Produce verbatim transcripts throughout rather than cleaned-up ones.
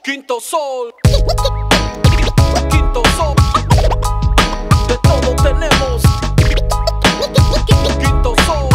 Quinto Sol, Quinto Sol, de todo tenemos. Quinto Sol,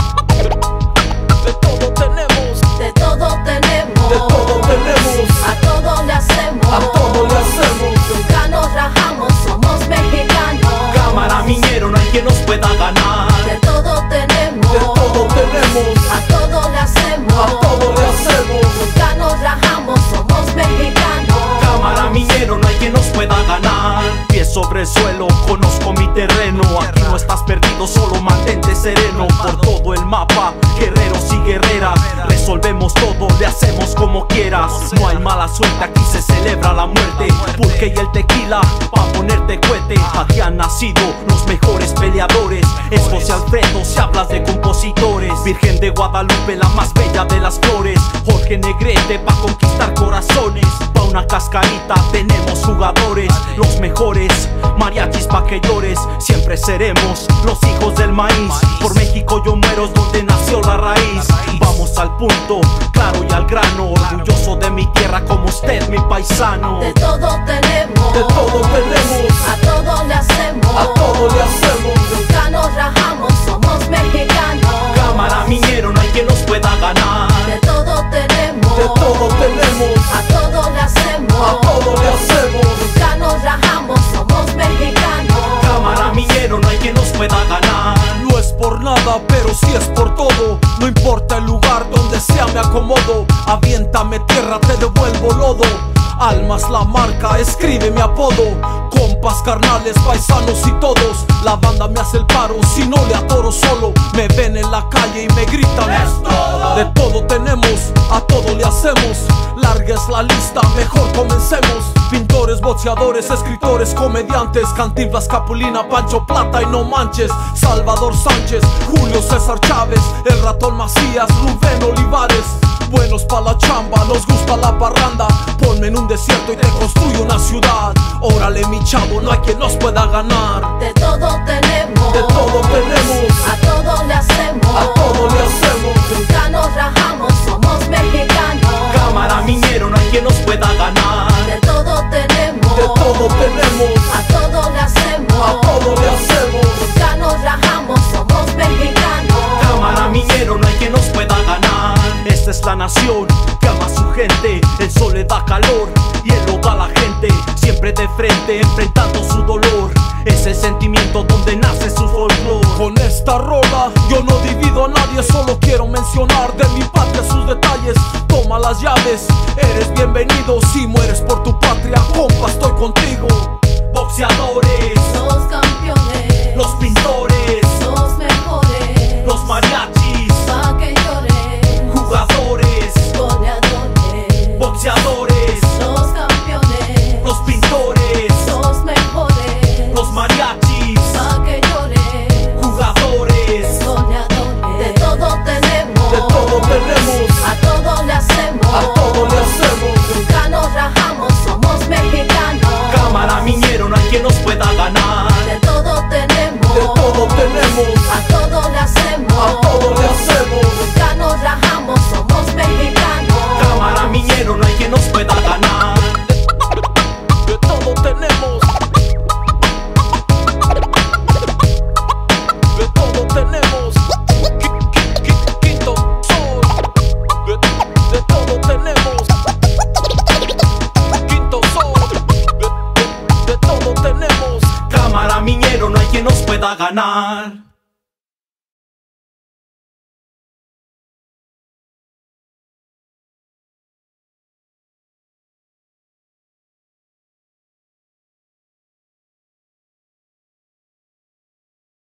de todo tenemos. De todo tenemos, de todo tenemos. A todo le hacemos, a todo le hacemos. Nunca nos rajamos, somos mexicanos. Cámara minero, no hay quien nos pueda ganar. De todo tenemos, de todo tenemos. A todo le hacemos, a todo le hacemos. Nunca nos rajamos, somos mexicanos. Cámara minero, no hay quien nos pueda ganar. Pies sobre el suelo, conozco mi terreno. Aquí no estás perdido, solo mantente sereno. Por todo el mapa, guerreros y guerreras, resolvemos todo, le hacemos como quieras. No hay mala suerte, aquí se celebra la muerte. Pulque y el tequila, pa' ponerte cohete. Aquí han nacido los mejores peleadores. Es José Alfredo si hablas de compositores. Virgen de Guadalupe, la más bella de las flores. Jorge Negrete, pa' conquistar corazones. Pa' una cascarita tenemos jugadores, los mejores. Mariachis pa' que llores, siempre seremos los hijos del maíz. Por México yo muero, es donde nació la raíz. Vamos al punto, claro y al grano. Orgulloso de mi tierra como usted, mi paisano. De todo tenemos, de todo tenemos. A todo le hacemos, a todo le hacemos. Nunca nos rajamos, somos mexicanos. Cámara minero, no hay quien nos pueda ganar. De todo tenemos, de todo tenemos. A todo le hacemos, a todo le hacemos. Nunca nos rajamos, somos mexicanos. Cámara minero, no hay quien nos pueda ganar. No es por nada, pero sí es por todo. No importa el lugar, donde sea me acomodo. Aviéntame tierra, te devuelvo lodo. Almas la marca, escribe mi apodo. Compas, carnales, paisanos y todos. La banda me hace el paro, si no le atoro solo. Me ven en la calle y me gritan: ¡es todo! De todo tenemos, a todo le hacemos. Larga es la lista, mejor comencemos. Pintores, boxeadores, escritores, comediantes. Cantinflas, Capulina, Pancho Plata y no manches. Salvador Sánchez, Julio César Chávez, el Ratón Macías, Rubén Olivares. Buenos pa' la chamba, nos gusta la parranda. Ponme en un desierto y te construyo una ciudad. Órale mi chavo, no hay quien nos pueda ganar. De todo tenemos, de todo tenemos. A todo le hacemos, a todo le hacemos. Nunca nos rajamos, somos mexicanos. Cámara minero, no hay quien nos pueda ganar. De todo tenemos, de todo tenemos. A todo le hacemos, a todo le hacemos. Nunca nos rajamos, somos mexicanos. Cámara minero, no hay quien nos pueda ganar. Esta es la nación que ama a su gente. El sol le da calor y él lo da a la gente. Siempre de frente, enfrentando su dolor. Es el sentimiento donde nace su folclore. Con esta rola yo no divido a nadie, solo quiero mencionar de mi patria sus detalles. Toma las llaves, eres bienvenido. Si mueres por tu patria, compa, estoy contigo. Boxeadores, Los campeones, los pintores, los mejores, los mariachis, pa' que llores, jugadores, goleadores, boxeadores, los campeones, los pintores, los mejores, los mariachis, pa' que llores, jugadores. goleadores. De todo tenemos, de todo tenemos. A todo le hacemos, a todo le hacemos. Nunca nos rajamos, somos mexicanos. Cámara minero, no hay quien nos pueda ganar. De todo tenemos, de todo tenemos. A todo le hacemos, a todo le hacemos. Nunca nos rajamos, somos mexicanos. Cámara minero, no hay quien nos pueda ganar. De todo tenemos, de todo tenemos. Qui- qui- qui- Quinto Sol, de, de todo tenemos. Quinto Sol, de, de, de todo tenemos. Cámara minero, no hay quien nos pueda ganar.